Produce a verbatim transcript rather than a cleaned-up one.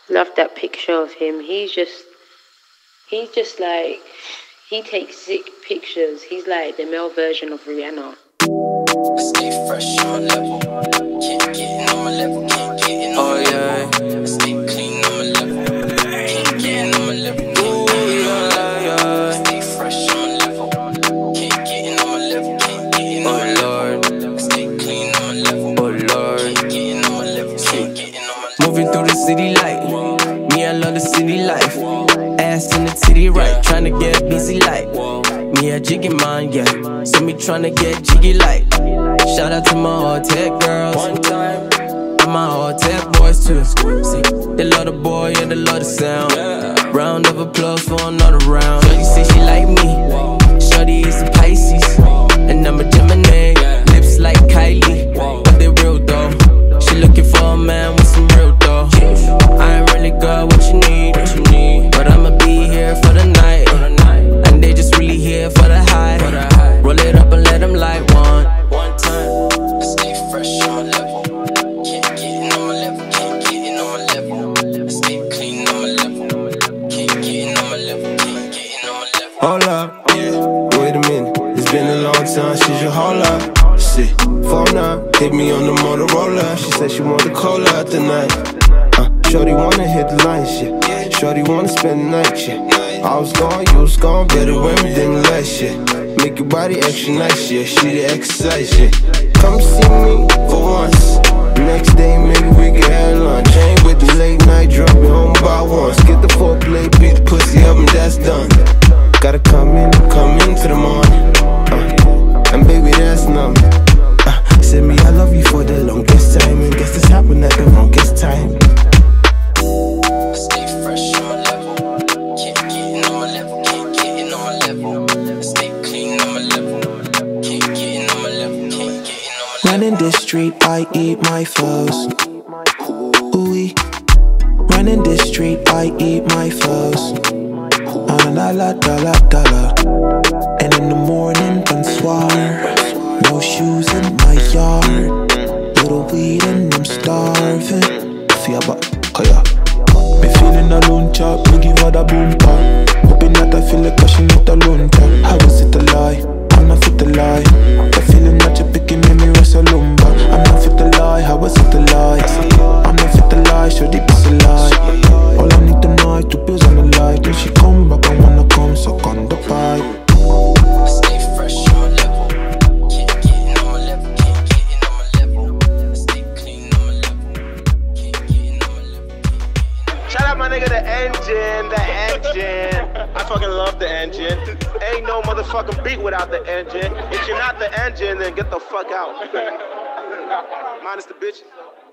Love that picture of him. He's just, he's just like, he takes sick pictures. He's like the male version of Rihanna. I stay fresh on my level. Can't get in on my level. Can't get in on my level. I stay clean on my level. Can't get in on my level. Can't get in on my level. I stay fresh on my level. Can't get in on my level. Can't get in on my level. I stay clean on my level. Oh Lord. Can't get in on my level. Can't get in on my level. Moving through the city light. Me, I love the city life. Ass in the titty right. Tryna get busy like. Me a jiggy man, yeah. So me tryna get jiggy like. Shout out to my hotel girls. One time. And my hotel boys too. See, they love the boy and they love the sound. Round of applause for another round. Shorty say she like me. Shorty is a Pisces. And I'm a Gemini. Lips like Kylie. But they real though. She looking for a man with some real dough. I ain't really got what you need. But I'ma be here for the night. And they just really here for the high. Roll it up and let them light one. One time. I stay fresh on my level. Can't get in on my level. Can't get in on my level. I stay clean on my level. Can't get in on my level. Can't get in on my level. Hold up, yeah. Wait a minute. It's been a long time. She should hold up. Shit, phone up. Hit me on the Motorola. She said she want the cola out tonight. Uh, Shorty wanna hit the line, shit. Shorty wanna spend the night, shit. I was gone, you was gone. Better when we didn't last, shit. Make your body extra nice, yeah. She the exercise, yeah. Come see me for once. Next day, maybe we can have lunch. Ain't with the late night drop me home by once. Get the foreplay, beat the pussy up, and that's done. Gotta come in, come into the morning. Uh, and baby, that's nothing. Uh, said me, I love you for the longest time. And guess this happened at the wrongest time. I stay fresh on my level. Can't get in on my level. Can't get in on my level. I stay clean on my level. Can't get in on my level. Can't get in on my level. Running this street, I eat my foes. Ooh-wee. Running this street, I eat my foes. Ah, la la da la da la. And in the morning, bonsoir. No shoes in my yard. Little weed and I'm starving. Fia ba, kaya. Me feeling alone, chop, me give her the boom pop. Hoping that I feel like she not alone, chop. How is it a lie? I'm not fit to lie. The feeling that you're picking made me rest a lumba. I'm not fit to lie, how is it a lie? I'm not fit to lie, so deep it's a lie. All I need tonight, two pills on the light. When she come back, I wanna come suck on the pipe. I stay fresh on my level. Can't get in on my level. Can't get in on my level. I stay clean on my level. Can't get in on my level. Shout out my nigga the engine, the engine. I fucking love the engine. Ain't no motherfucking beat without the engine. If you're not the engine, then get the fuck out. Minus the bitches.